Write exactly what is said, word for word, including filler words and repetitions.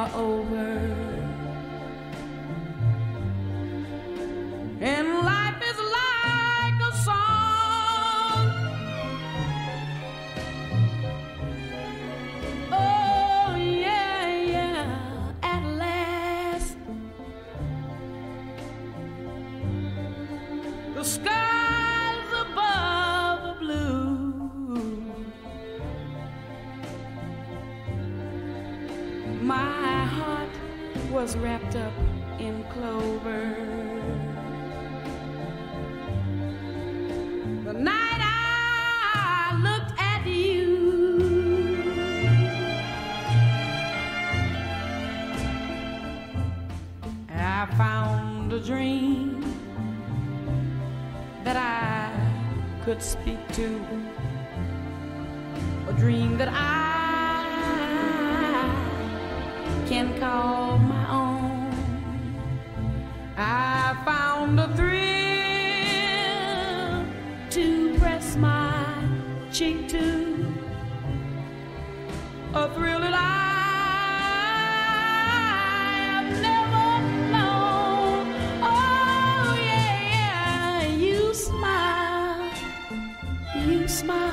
are over, and life is like a song. Oh yeah, yeah, at last the skies above are blue. My heart was wrapped up in clover. The night I looked at you, I found a dream that I could speak to, a dream that I can call my own. I found a thrill to press my cheek to, a thrill that I have never known. Oh yeah, yeah, you smile, you smile.